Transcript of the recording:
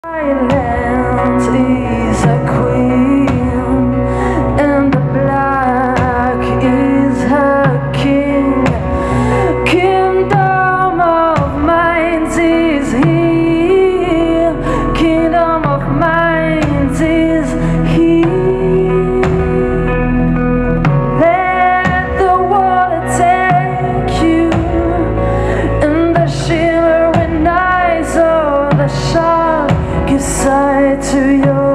Silence is a queen, and the black is her king. Kingdom of minds is here. Kingdom of minds is here. Let the water take you, and the shimmering eyes of the shark give sight to your